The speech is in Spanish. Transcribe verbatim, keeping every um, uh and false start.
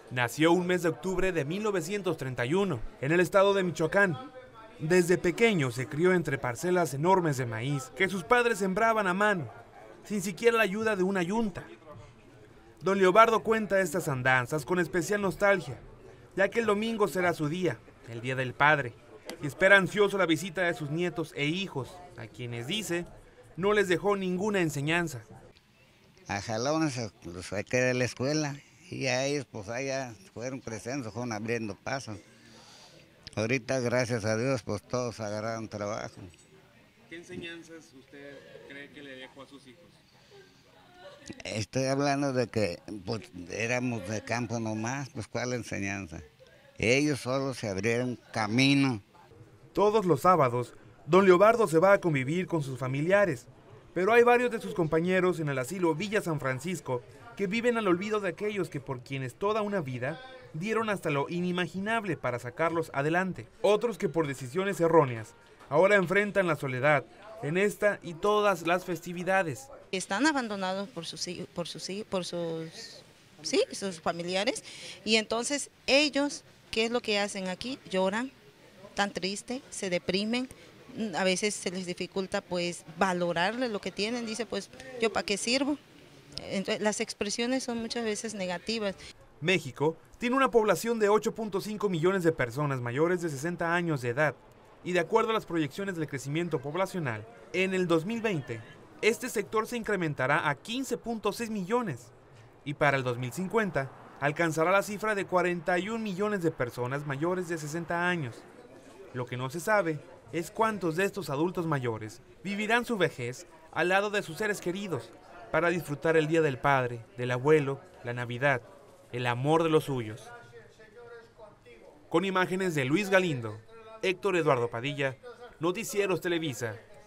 Nació un mes de octubre de mil novecientos treinta y uno, en el estado de Michoacán. Desde pequeño se crió entre parcelas enormes de maíz que sus padres sembraban a mano, sin siquiera la ayuda de una yunta. Don Leobardo cuenta estas andanzas con especial nostalgia, ya que el domingo será su día, el Día del Padre, y espera ansioso la visita de sus nietos e hijos, a quienes dice no les dejó ninguna enseñanza. A jalones los saqué de la escuela y a ellos pues allá fueron creciendo, fueron abriendo pasos. Ahorita, gracias a Dios, pues todos agarraron trabajo. ¿Qué enseñanzas usted cree que le dejó a sus hijos? Estoy hablando de que pues, éramos de campo nomás, pues cuál enseñanza. Ellos solo se abrieron camino. Todos los sábados, don Leobardo se va a convivir con sus familiares, pero hay varios de sus compañeros en el asilo Villa San Francisco que viven al olvido de aquellos que por quienes toda una vida dieron hasta lo inimaginable para sacarlos adelante. Otros que por decisiones erróneas ahora enfrentan la soledad en esta y todas las festividades. Están abandonados por sus por sus por sus sí, sus familiares, y entonces ellos, ¿qué es lo que hacen aquí? Lloran, tan tristes, se deprimen. A veces se les dificulta pues valorarle lo que tienen, dice pues yo para qué sirvo. Entonces, las expresiones son muchas veces negativas. México tiene una población de ocho punto cinco millones de personas mayores de sesenta años de edad y de acuerdo a las proyecciones del crecimiento poblacional, en el dos mil veinte este sector se incrementará a quince punto seis millones y para el dos mil cincuenta alcanzará la cifra de cuarenta y un millones de personas mayores de sesenta años. Lo que no se sabe es cuántos de estos adultos mayores vivirán su vejez al lado de sus seres queridos para disfrutar el Día del Padre, del Abuelo, la Navidad, el amor de los suyos. Con imágenes de Luis Galindo, Héctor Eduardo Padilla, Noticieros Televisa.